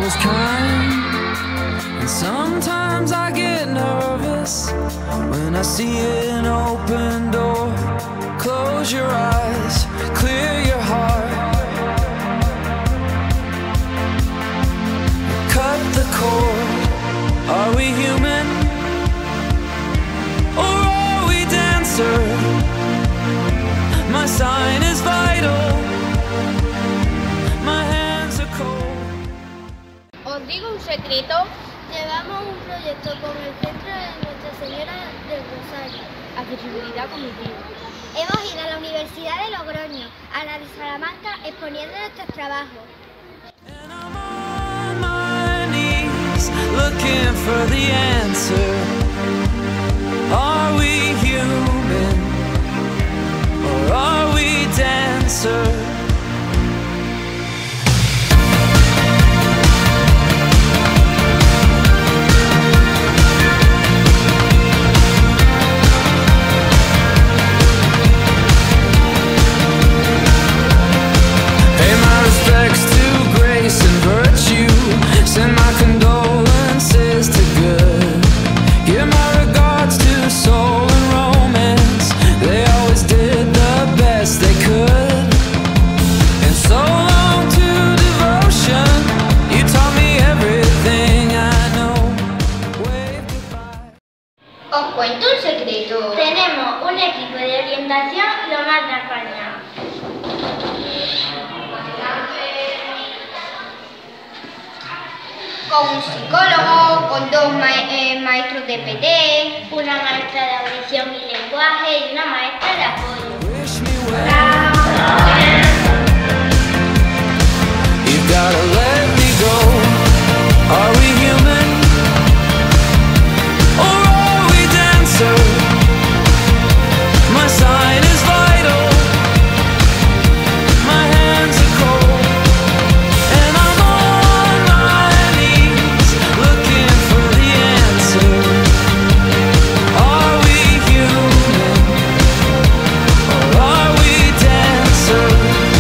was kind, and sometimes I get nervous when I see an open door. Close your eyes, clear your heart, cut the cord. Are we human, or are we dancer? My sign is vital, my hands are cold. Os digo un secreto. Llevamos un proyecto con el Centro de Nuestra Señora del Rosario. Accesibilidad cognitiva. Hemos ido a la Universidad de Logroño, a la de Salamanca, exponiendo nuestros trabajos. And I'm on my knees, looking for the answer. Are we human, or are we dancer? Pay my respects to grace and virtue. Send my condolences to good. Give my regards to soul and romance. They always did the best they could. And so long to devotion. You taught me everything I know. Wave goodbye. Os cuento un secreto. Tenemos un equipo de orientación lo más de apañado. Con un psicólogo, con dos maestros de PT, Una maestra de audición y lenguaje y una maestra de apoyo. Wish me well. You gotta let me go. Are we human, or are we dancer? My sign is vital, my hands are cold, and I'm on my knees looking for the answer. Are we human, or are we dancer?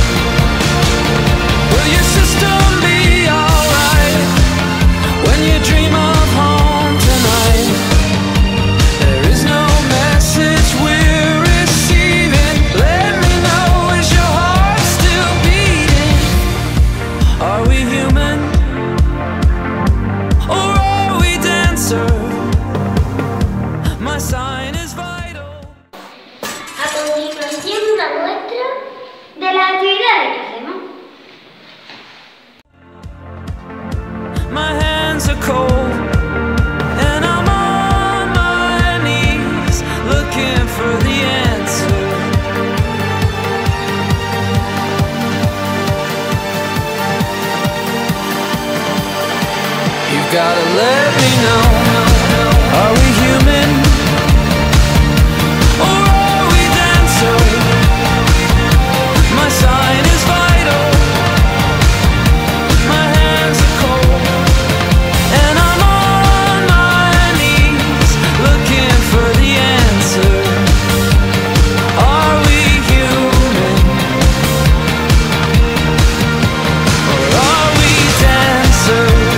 Will your system be alright when you dream of home tonight? There is no message we're receiving. Let me know, is your heart still beating? Are we human, or are we dancer? My sign is vital. A continuación, una muestra de las actividades que hacemos. My hands are cold, and I'm on my knees looking for the answer. You've gotta let me know. Are we human, or are we dancer? My sign is vital, my hands are cold, and I'm on my knees looking for the answer. Are we human, or are we dancer?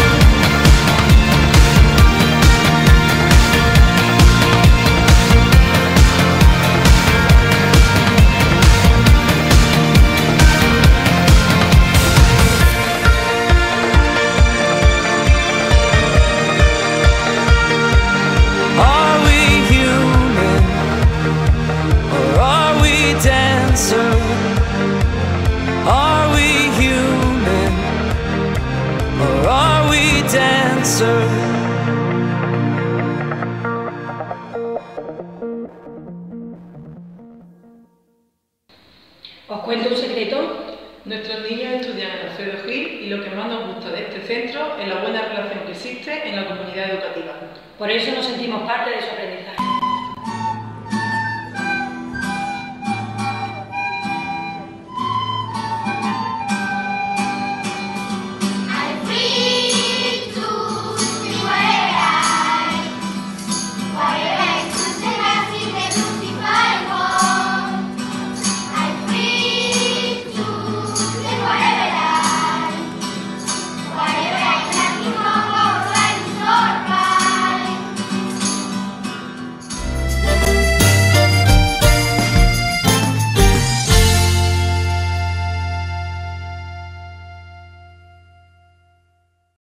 Are we human, or are we dancer? Are we human, or are we dancer? ¿Os cuento un secreto? Nuestros niños estudian en Alfredo Gil y lo que más nos gusta de este centro es la buena relación que existe en la comunidad educativa. Por eso nos sentimos parte de su aprendizaje.